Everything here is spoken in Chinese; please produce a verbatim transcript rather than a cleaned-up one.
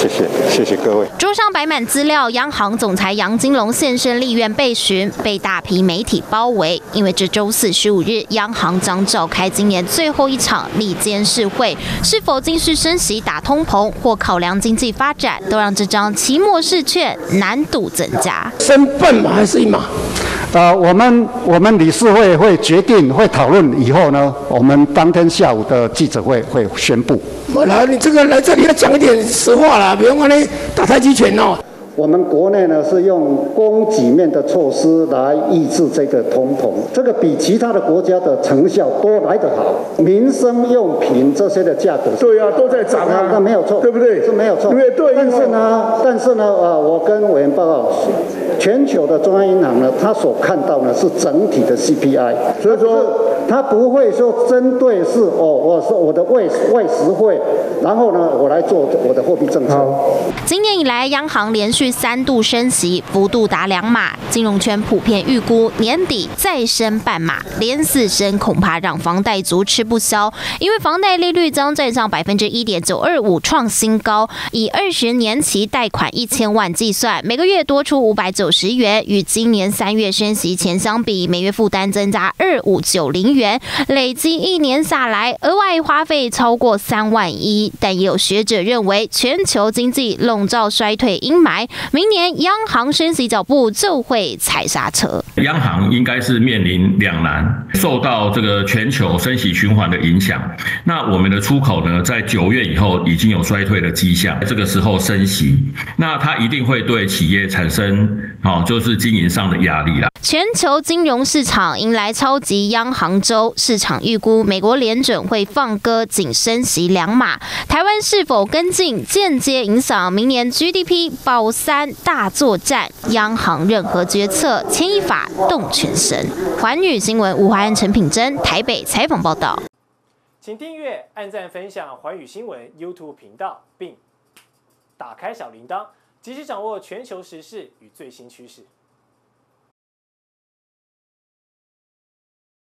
谢谢，谢谢各位。 桌上摆满资料，央行总裁杨金龙现身立院备询，被大批媒体包围。因为这周四十五日，央行将召开今年最后一场例监事会，是否继续升息打通膨，或考量经济发展，都让这张期末试券难度增加。 升半码还是一码？ 呃，我们我们理事会会决定会讨论以后呢，我们当天下午的记者会会宣布。 来，你这个来这里要讲一点实话啦，不用安尼打太极拳哦。 我们国内呢是用供给面的措施来抑制这个通膨，这个比其他的国家的成效都来得好。民生用品这些的价格， 对啊，都在涨啊， 那没有错， 对不对？ 是没有错。 对对。 但是呢，但是呢，呃，我跟委员报告，全球的中央银行呢，它所看到呢是整体的 C P I， 所以说它不会说针对是哦，我是我的外外实惠，然后呢，我来做我的货币政策。 今年以来，央行连续三度升息，幅度达两码。金融圈普遍预估年底再升半码，连四升恐怕让房贷族吃不消。因为房贷利率将站上百分之一点九二五，创新高。以二十年期贷款一千万计算，每个月多出五百九十元，与今年三月升息前相比，每月负担增加二五九零元，累积一年下来，额外花费超过三万一。但也有学者认为，全球经济笼罩衰退阴霾，明年央行升息脚步就会踩刹车。 央行应该是面临两难，受到这个全球升息循环的影响。那我们的出口呢，在九月以后已经有衰退的迹象，这个时候升息，那它一定会对企业产生哦，就是经营上的压力啦。 全球金融市场迎来超级央行周，市场预估美国联准会放鸽，仅升息两码。台湾是否跟进，间接影响明年 G D P 保三大作战。央行任何决策牵一发动全身。环宇新闻吴华安、陈品珍台北采访报道。 请订阅、按赞、分享环宇新闻 YouTube 频道，并打开小铃铛，及时掌握全球时事与最新趋势。